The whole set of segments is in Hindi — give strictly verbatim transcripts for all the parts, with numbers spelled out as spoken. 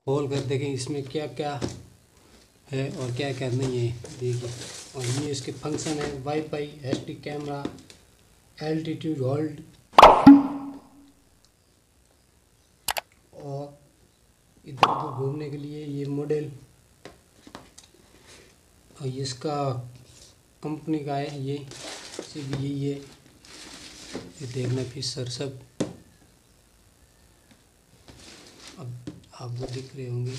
खोल कर देखें इसमें क्या क्या है और क्या क्या नहीं है। देखिए, और ये इसके फंक्शन है, WiFi, HD camera, altitude hold, और इधर उधर घूमने के लिए ये मॉडल, और ये इसका कंपनी का है, ये सिर्फ यही है। ये देखना फीचर सब अब आपको दिख रहे होंगे।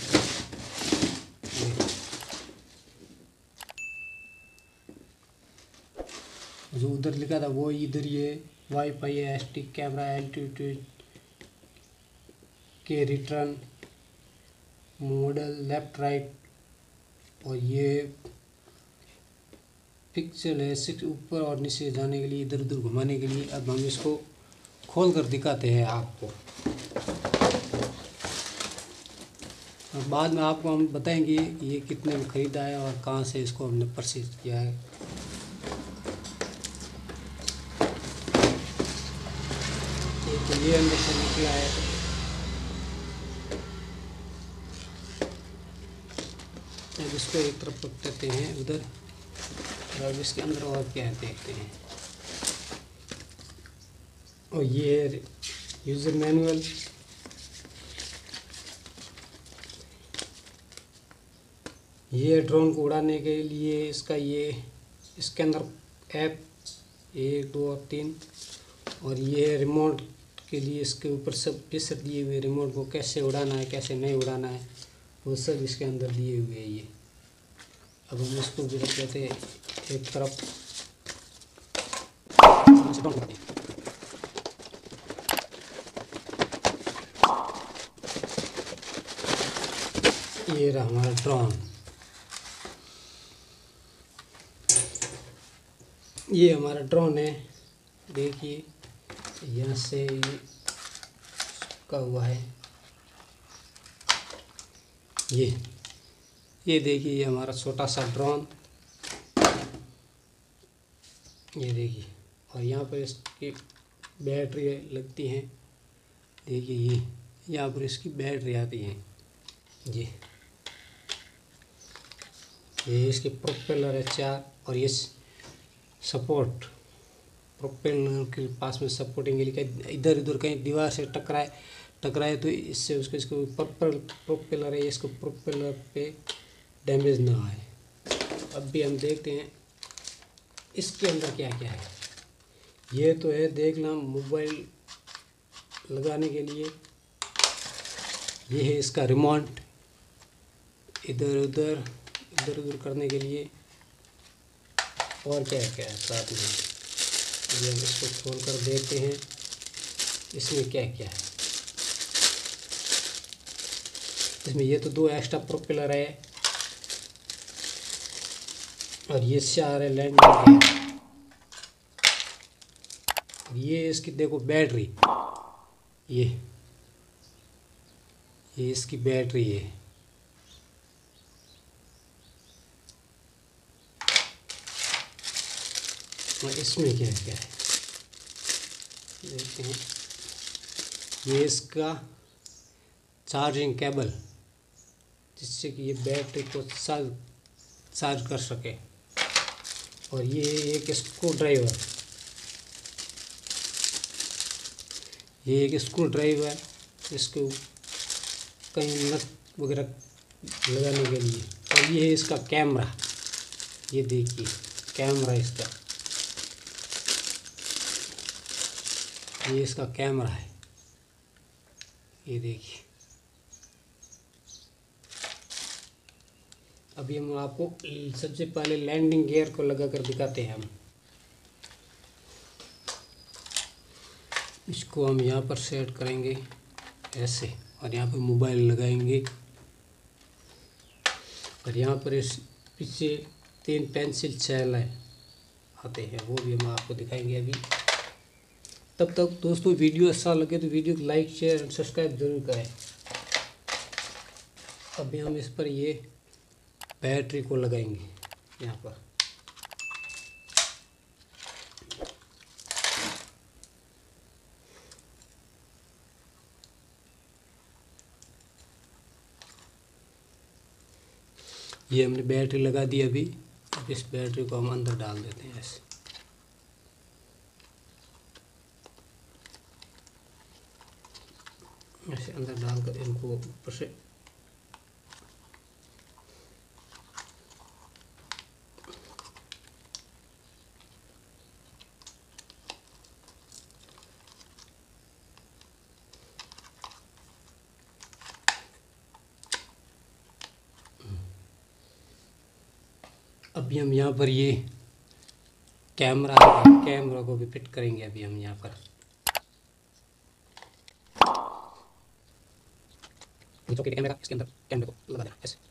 जो उधर लिखा था वो इधर, ये वाईफाई, एचडी कैमरा, एल्टीट्यूड के रिटर्न, मॉडल, लेफ्ट राइट, और ये पिक्सल है सिक्स, ऊपर और नीचे जाने के लिए, इधर उधर घुमाने के लिए। अब हम इसको खोल कर दिखाते हैं आपको, और बाद में आपको हम बताएंगे ये कितने में ख़रीदा है और कहाँ से इसको हमने परचेज किया है। ये तो ये अंदर से निकला है। अब इसको एक तरफ रख देते हैं उधर, और इसके अंदर और क्या है देखते हैं। और ये यूज़र मैनुअल, ये ड्रोन को उड़ाने के लिए इसका, ये इसके अंदर ऐप एक दो और तीन, और ये रिमोट के लिए इसके ऊपर सब फीचर दिए हुए, रिमोट को कैसे उड़ाना है कैसे नहीं उड़ाना है वो सब इसके अंदर दिए हुए हैं। ये अब हम इसको भी रख देते हैं एक तरफ। ये रहा हमारा ड्रोन, ये हमारा ड्रोन है। देखिए यहाँ से का हुआ है, ये ये देखिए ये हमारा छोटा सा ड्रोन, ये देखिए। और यहाँ पर इसकी बैटरी लगती हैं, देखिए ये यहाँ पर इसकी बैटरी आती है। जी, ये इसके प्रोपेलर है चार, और ये सपोर्ट, प्रोपेलर के पास में सपोर्टिंग के लिए इधर उधर कहीं दीवार से टकराए टकराए तो इससे उसके इसको पर्पल प्रोपेलर है, इसको प्रोपेलर पे डैमेज ना आए। अब भी हम देखते हैं इसके अंदर क्या क्या है। ये तो है देखना मोबाइल लगाने के लिए, ये है इसका रिमोट, इधर उधर इधर उधर करने के लिए, और क्या क्या है साथ में। ये हम इसको खोल कर देखते हैं इसमें क्या क्या है। इसमें ये तो दो एक्स्ट्रा प्रोपेलर है, और ये चार है लैंडिंग गियर। ये इसकी देखो बैटरी, ये ये इसकी बैटरी है। और इसमें क्या क्या है देखते हैं। ये इसका चार्जिंग केबल, जिससे कि ये बैटरी को चार्ज चार्ज कर सके। और ये एक स्क्रू ड्राइवर, ये एक स्क्रू ड्राइवर इसको कहीं नट वगैरह लगाने के लिए। और ये है इसका कैमरा, ये देखिए कैमरा इसका, ये इसका कैमरा है, ये देखिए। अभी हम आपको सबसे पहले लैंडिंग गियर को लगा कर दिखाते हैं। हम इसको हम यहाँ पर सेट करेंगे ऐसे, और यहाँ पर मोबाइल लगाएंगे, और यहाँ पर इस पीछे तीन पेंसिल सेल है आते हैं, वो भी हम आपको दिखाएंगे अभी। तब तक दोस्तों वीडियो अच्छा लगे तो वीडियो को लाइक शेयर और सब्सक्राइब जरूर करें। अभी हम इस पर ये बैटरी को लगाएंगे यहाँ पर। ये हमने बैटरी लगा दी अभी। अब इस बैटरी को हम अंदर डाल देते हैं ऐसे। ऐसे अंदर डालकर इनको ऊपर से अभी हम यहाँ पर ये कैमरा कैमरा को भी फिट करेंगे। अभी हम यहाँ पर कैमरे का इसके अंदर कैमरे को लगा देना ऐसे।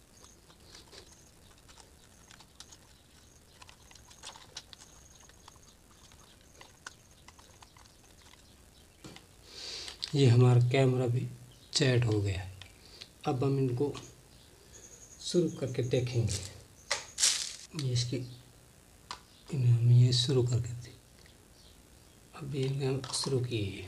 ये हमारा कैमरा भी सेट हो गया है। अब हम इनको शुरू करके देखेंगे। ये इसकी इन्हें हम ये शुरू करके थे। अभी इन्हें हम शुरू किए हैं।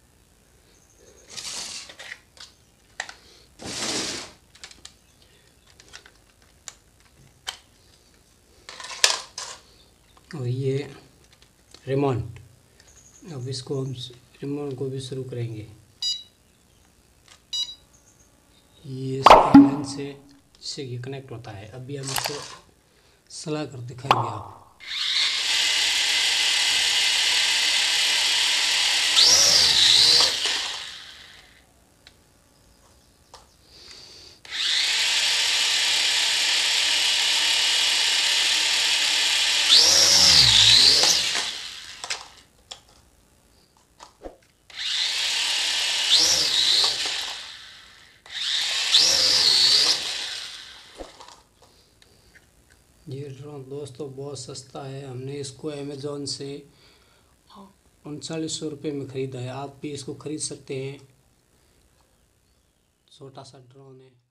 और ये रिमोट, अब इसको हम रिमोट को भी शुरू करेंगे। ये इसके लाइन से जिससे ये कनेक्ट होता है। अभी हम इसको चला कर दिखाएंगे आप। ये ड्रोन दोस्तों बहुत सस्ता है। हमने इसको अमेज़ॉन से उनचालीस सौ रुपये में ख़रीदा है। आप भी इसको ख़रीद सकते हैं। छोटा सा ड्रोन है।